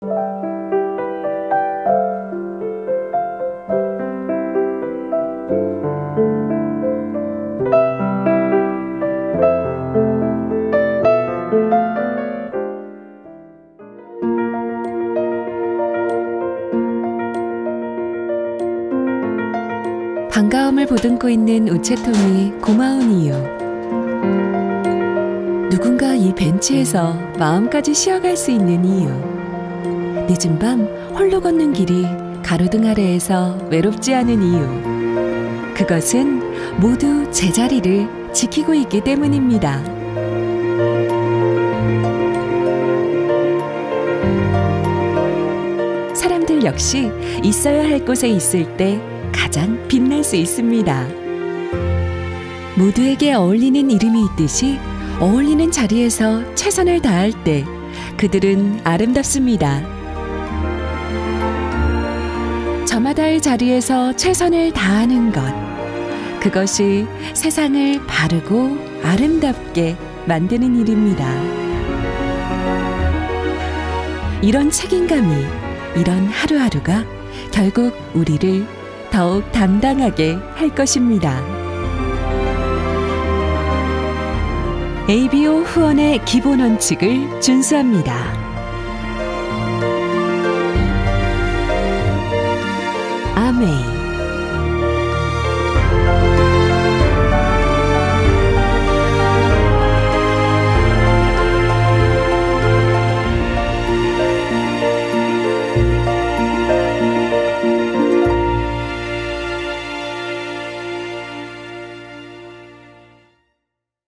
반가움을 보듬고 있는 우체통이 고마운 이유. 누군가 이 벤치에서 마음까지 쉬어갈 수 있는 이유. 늦은 밤 홀로 걷는 길이 가로등 아래에서 외롭지 않은 이유. 그것은 모두 제자리를 지키고 있기 때문입니다. 사람들 역시 있어야 할 곳에 있을 때 가장 빛날 수 있습니다. 모두에게 어울리는 이름이 있듯이 어울리는 자리에서 최선을 다할 때 그들은 아름답습니다. 저마다의 자리에서 최선을 다하는 것, 그것이 세상을 바르고 아름답게 만드는 일입니다. 이런 책임감이, 이런 하루하루가 결국 우리를 더욱 당당하게 할 것입니다. ABO 후원의 기본 원칙을 준수합니다. 아메이.